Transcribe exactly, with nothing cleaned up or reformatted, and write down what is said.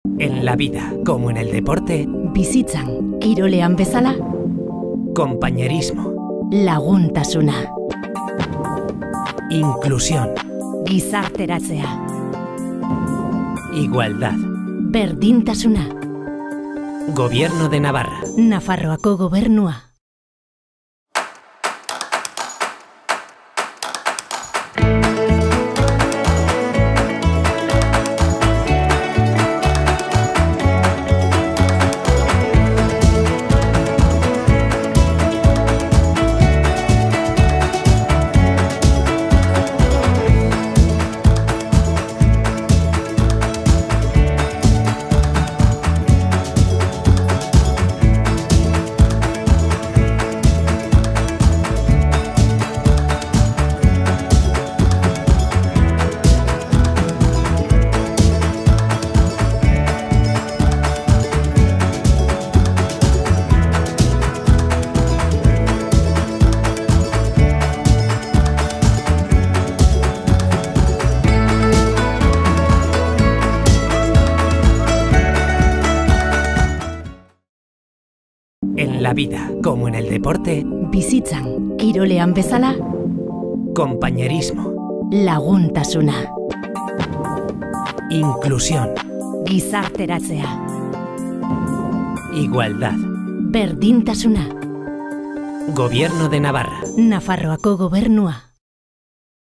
En la vida, como en el deporte, bizitzan, kirolean bezala, compañerismo, laguntasuna, inclusión, gizarteratzea, igualdad. berdintasuna, Gobierno de Navarra. Nafarroako gobernua. En la vida, como en el deporte, bizitzan, kirolean bezala, compañerismo, laguntasuna, inclusión, gizarteratzea, igualdad. berdintasuna, Gobierno de Navarra. Nafarroako gobernua.